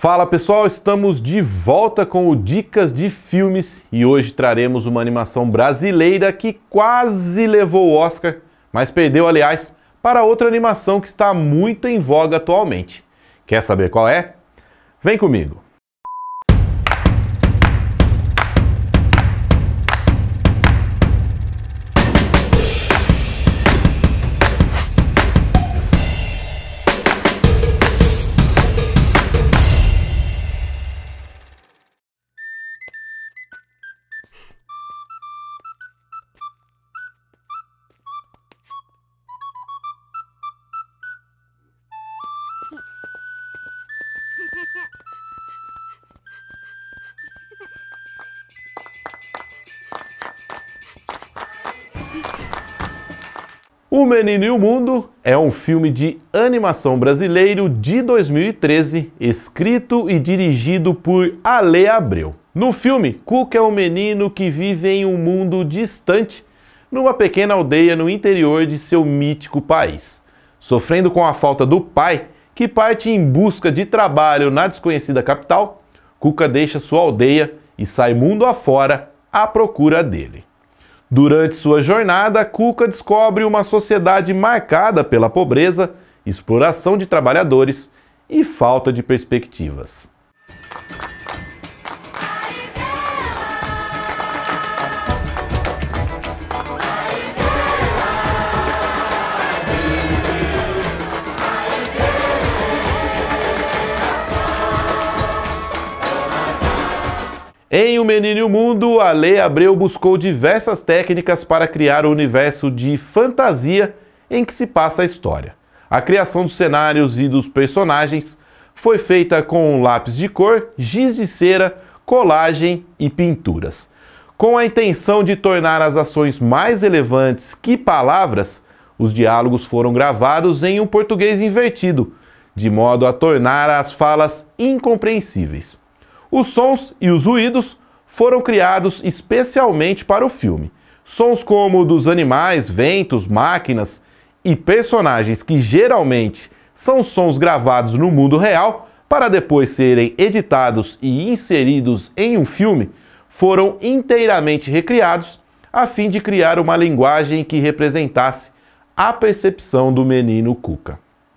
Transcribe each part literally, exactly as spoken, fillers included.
Fala pessoal, estamos de volta com o Dicas de Filmes e hoje traremos uma animação brasileira que quase levou o Oscar, mas perdeu, aliás, para outra animação que está muito em voga atualmente. Quer saber qual é? Vem comigo! O Menino e o Mundo é um filme de animação brasileiro de dois mil e treze, escrito e dirigido por Ale Abreu. No filme, Cuca é um menino que vive em um mundo distante, numa pequena aldeia no interior de seu mítico país. Sofrendo com a falta do pai, que parte em busca de trabalho na desconhecida capital, Cuca deixa sua aldeia e sai mundo afora à procura dele. Durante sua jornada, Cuca descobre uma sociedade marcada pela pobreza, exploração de trabalhadores e falta de perspectivas. Em O Menino e o Mundo, Ale Abreu buscou diversas técnicas para criar o universo de fantasia em que se passa a história. A criação dos cenários e dos personagens foi feita com lápis de cor, giz de cera, colagem e pinturas. Com a intenção de tornar as ações mais relevantes que palavras, os diálogos foram gravados em um português invertido, de modo a tornar as falas incompreensíveis. Os sons e os ruídos foram criados especialmente para o filme. Sons como dos animais, ventos, máquinas e personagens que geralmente são sons gravados no mundo real para depois serem editados e inseridos em um filme, foram inteiramente recriados a fim de criar uma linguagem que representasse a percepção do menino Cuca.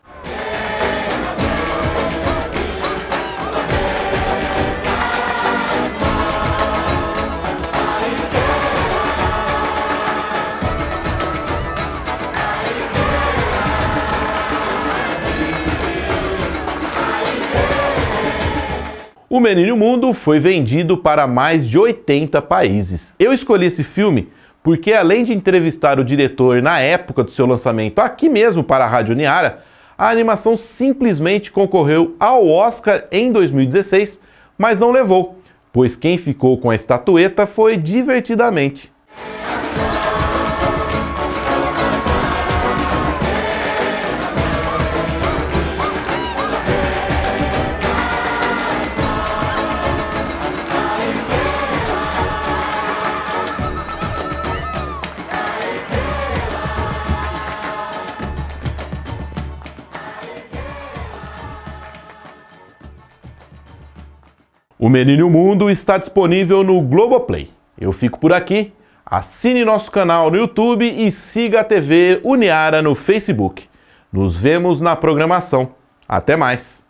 O Menino e o Mundo foi vendido para mais de oitenta países. Eu escolhi esse filme porque, além de entrevistar o diretor na época do seu lançamento aqui mesmo para a Rádio Uniara, a animação simplesmente concorreu ao Oscar em dois mil e dezesseis, mas não levou, pois quem ficou com a estatueta foi Divertidamente. O Menino e o Mundo está disponível no Globoplay. Eu fico por aqui, assine nosso canal no YouTube e siga a T V Uniara no Facebook. Nos vemos na programação. Até mais!